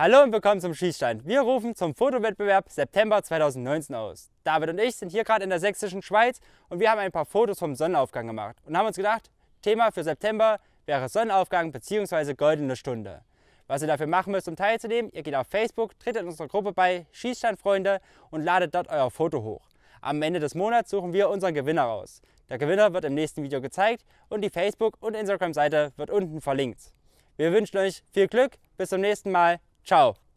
Hallo und willkommen zum Schießstand. Wir rufen zum Fotowettbewerb September 2019 aus. David und ich sind hier gerade in der sächsischen Schweiz und wir haben ein paar Fotos vom Sonnenaufgang gemacht und haben uns gedacht, Thema für September wäre Sonnenaufgang bzw. goldene Stunde. Was ihr dafür machen müsst, um teilzunehmen, ihr geht auf Facebook, tretet in unserer Gruppe bei Schießstandfreunde und ladet dort euer Foto hoch. Am Ende des Monats suchen wir unseren Gewinner aus. Der Gewinner wird im nächsten Video gezeigt und die Facebook- und Instagram-Seite wird unten verlinkt. Wir wünschen euch viel Glück, bis zum nächsten Mal. Ciao!